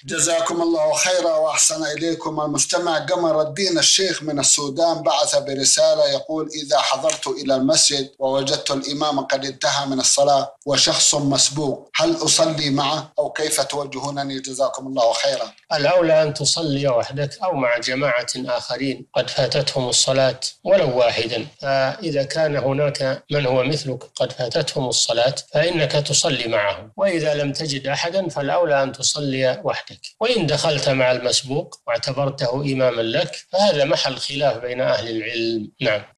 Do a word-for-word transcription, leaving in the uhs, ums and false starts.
جزاكم الله خيرا وأحسن إليكم. المستمع قمر الدين الشيخ من السودان بعث برسالة يقول: إذا حضرت إلى المسجد ووجدت الإمام قد انتهى من الصلاة وشخص مسبوق، هل أصلي معه أو كيف توجهونني؟ جزاكم الله خيرا. الأولى أن تصلي وحدك أو مع جماعة آخرين قد فاتتهم الصلاة ولو واحدا. فإذا كان هناك من هو مثلك قد فاتتهم الصلاة فإنك تصلي معهم، وإذا لم تجد أحدا فالأولى أن تصلي وحدك. وإن دخلت مع المسبوق واعتبرته إماما لك فهذا محل خلاف بين أهل العلم. نعم.